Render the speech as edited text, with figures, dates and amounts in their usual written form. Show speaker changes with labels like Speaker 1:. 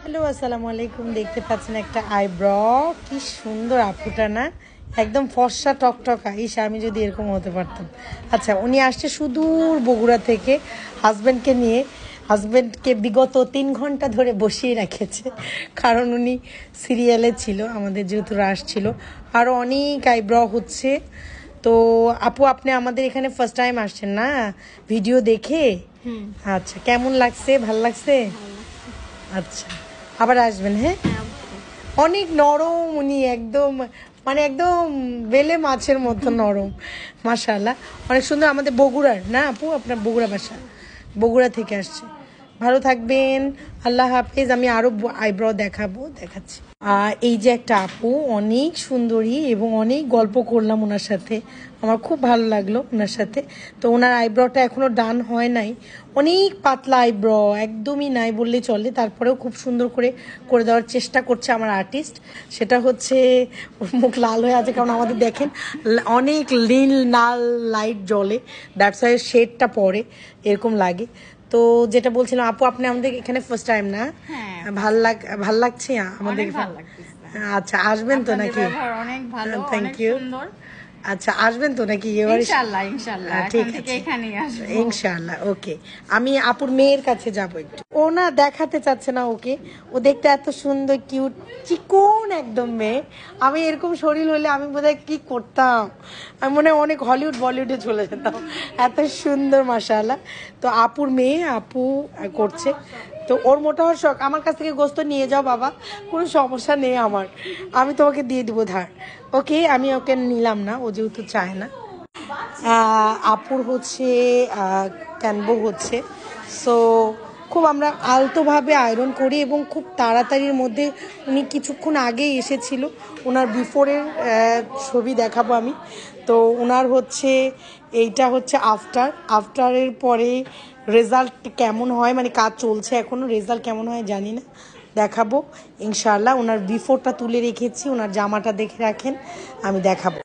Speaker 1: Hello, আসসালামু আলাইকুম। দেখতে পাচ্ছেন একটা আইব্র, কি সুন্দর আপুটা না, একদম ফর্সা টকটকা। ইস, আমি যদি এরকম হতে পারতাম। আচ্ছা, উনি আসছে সুদূর বগুড়া থেকে হাজব্যান্ডকে নিয়ে। হাজব্যান্ডকে বিগত 3 ঘন্টা ধরে বসিয়ে রেখেছে, কারণ উনি সিরিয়ালে ছিল, আমাদের যেহেতু রাশ ছিল। আরও অনেক আইব্র হচ্ছে। তো আপু, আপনি আমাদের এখানে ফার্স্ট টাইম আসছেন না ভিডিও দেখে? আচ্ছা, কেমন লাগছে? ভাল লাগছে? আচ্ছা, আবার আসবেন। হ্যাঁ, অনেক নরম উনি, একদম মানে একদম বেলে মাছের মতো নরম। মাশাআল্লাহ, অনেক সুন্দর। আমাদের বগুড়ার না আপু? আপনার বগুড়া বাসা? বগুড়া থেকে আসছে। ভালো থাকবেন, আল্লাহ হাফেজ। আমি আরো আইব্রো দেখাচ্ছি। এই যে একটা আপু, অনেক সুন্দরী এবং অনেক গল্প করলাম ওনার সাথে, আমার খুব ভালো লাগলো ওনার সাথে। তো ওনার আইব্রোটা এখনো ডান হয় নাই, অনেক পাতলা আইব্রো, একদমই নাই বললেই চলে। তারপরেও খুব সুন্দর করে করে দেওয়ার চেষ্টা করছে আমার আর্টিস্ট। সেটা হচ্ছে, ওর মুখ লাল হয়ে আছে কারণ আমাদের দেখেন অনেক নীল লাল লাইট জ্বলে, দ্যাটস ওয়াই শেডটা পড়ে এরকম লাগে। তো যেটা বলছিলাম আপু, আপনি আমাদের এখানে ফার্স্ট টাইম না? ভাল লাগছে আমাদের। আচ্ছা, আসবেন তো নাকি?
Speaker 2: অনেক ভালো,
Speaker 1: থ্যাংক
Speaker 2: অনেক
Speaker 1: ইউ।
Speaker 2: সুন্দর।
Speaker 1: আচ্ছা, আসবেন তো নাকি এবারে?
Speaker 2: ইনশাআল্লাহ ইনশাআল্লাহ,
Speaker 1: ঠিক
Speaker 2: এখন থেকে
Speaker 1: আছে,
Speaker 2: এখানেই আসবো
Speaker 1: ইনশাআল্লাহ। ওকে, আমি আপুর মেয়ের কাছে যাব একটু। ও না দেখাতে চাচ্ছে না ওকে, ও দেখতে এত সুন্দর কিউট চিকন একদম মেয়ে। আমি এরকম শরীর হলে আমি বোধহয় কি করতাম, আমি মনে হয় অনেক হলিউড বলিউডে চলে যেতাম, এত সুন্দর মাশাআল্লাহ। তো আপুর মেয়ে, আপু করছে। তো ওর মোটা হওয়ার শখ। আমার কাছ থেকে গোস্ত নিয়ে যাও বাবা, কোনো সমস্যা নেই আমার, আমি তোমাকে দিয়ে দিব ধার। ওকে, আমি ওকে নিলাম না, ও যেহেতু চায় না। আপুর হচ্ছে ক্যানবো হচ্ছে। সো খুব আমরা আলতোভাবে আয়রন করি এবং খুব তাড়াতাড়ির মধ্যে। উনি কিছুক্ষণ আগেই এসেছিল, ওনার বিফোরের ছবি দেখাবো আমি। তো ওনার হচ্ছে এইটা হচ্ছে আফটারের পরে রেজাল্ট কেমন হয়, মানে কাজ চলছে এখনও, রেজাল্ট কেমন হয় জানি না, দেখাবো ইনশাআল্লাহ। ওনার বিফোরটা তুলে রেখেছি, ওনার জামাটা দেখে রাখেন, আমি দেখাবো।